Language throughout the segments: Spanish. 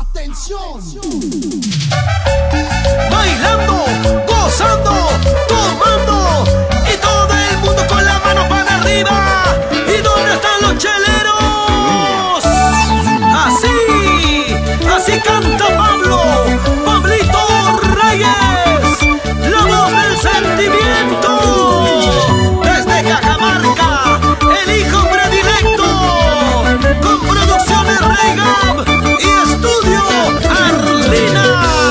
¡Atención! Bailando, gozando, tomando y todo el mundo con la mano para arriba. ¿Y dónde están los cheleros? Así canta Pablo, Pablito Reyes, la voz del sentimiento. Desde Cajamarca, el hijo predilecto, con producciones Reigam y estudio Arlina.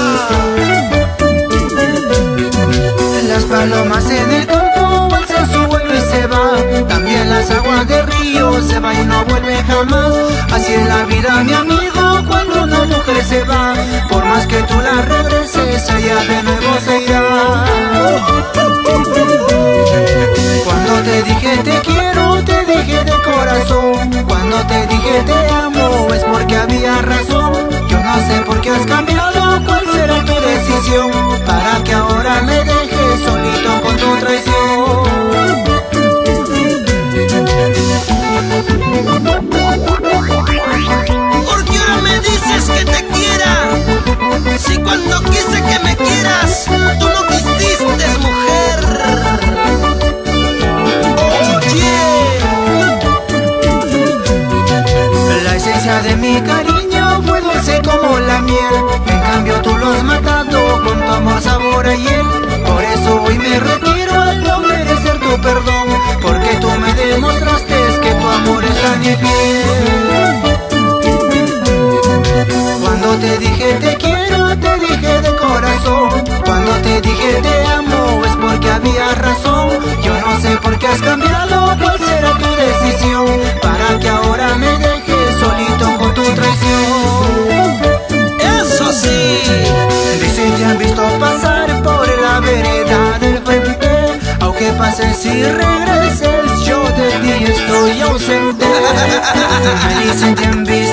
Las palomas en el campo alzan su vuelo y se va. También las aguas del río se va y no vuelve jamás. Así es la vida, mi amigo, cuando una mujer se va. Por más que tú la regreses, ella de nuevo se irá. Cuando te dije te quiero, te dije de corazón. Cuando te dije te amo, es porque había razón. Yo no sé por qué has cambiado, cuál será tu decisión, para que ahora me dejes solito con tu traición. ¿Por qué ahora me dices que te quiera? Si cuando quise que me quieras, tú no quisiste, mujer. Oye, la esencia de mi cariño fue dulce como la miel. En cambio tú lo has matado con tu amor, sabor a hiel. Por eso hoy me retiro al no merecer tu perdón, porque tú me demostraste que tu amor es la mi piel. Cuando te dije te quiero, te dije de corazón. Cuando te dije te amo, es porque había razón. Yo no sé por qué has cambiado, cuál será tu decisión, para que ahora me dejes solito con tu traición. eso sí. Dicen te han visto pasar por la vereda del frente. Aunque pases y regreses, yo de ti estoy ausente. Me dicen te han visto